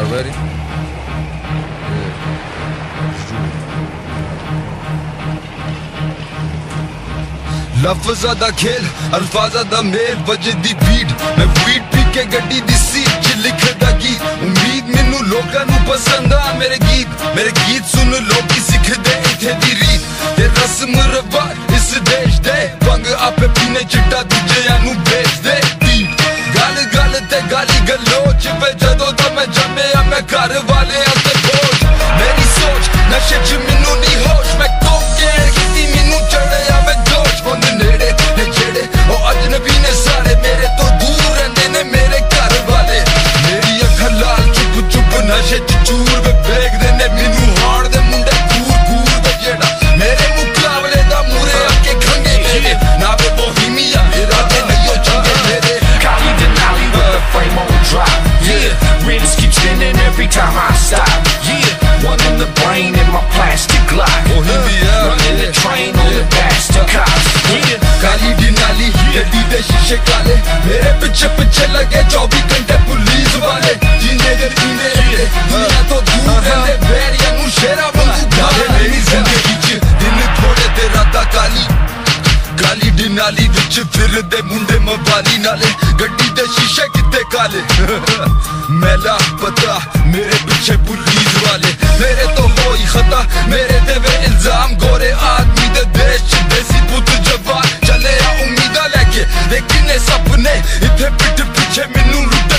ready? लफ्ज़ा दा खेल अल्फाज़ा दा मेल वजदी बीट मैं बीट पी के गड्डी दी सीट च लिखदा गीत उम्मीद मैनू लोकां नू पसंद आ मेरे गीत सुन लोकी सिखदे इत्थे दी रीत ते रस्म रवाज इस देश दे भंग आपे पीने चिट्टा दूजियां नू बेच दे गल गल ते गाली गलोच वे जदों दा मैं जम्मेआ मैं घर वाले ते बोझ मेरी सोच नशे च मैनू नहीं होश मैं कोकेन कीती मैनू चढ़िया मैं जोश होंदे नेड़े ते जेड़े ओ अजनबी ने सारे मेरे तो दूर रहंदे ने मेरे घर वाले मेरी अखां लाल चुप चुप नशे च चूर वे बेगदे ने मैनू हाड़ दे मुंडे घूर वे जेड़ा मेरे मुकाबले दा मूरे आके खंगे मेरे ना वे बोहीमिया इरादे नहीं चंगे मेरे Cali Denali with the flame on drop. Yeah, rims keep spinning every time I stop. Yeah, one in the brain in my plastic Glock. Running the train on the bastard cops. Yeah, काली डिनाली गड्डी दे शीशे काले मेरे पीछे पीछे लगे 24 घंटे police वाले जीने दे दुनिया तो दूर रहंदे बैरियां नू शेरा वांगू गाले मेरी जिंदगी च दिन थोड़े ते रातां काली डिनाली विच फिरदे मुंडे मवाली नाले गड्डी दे शीशे किते काले मैला पता मेरे पीछे पुलिस वाले मेरे तो होई खता मेरे ते वे इल्जाम गोरे आदमी दे देश च देसी पुत जवान चले आ उम्मीदा लेके लेकिन सपने इत्थे पिठ पीछे मैनू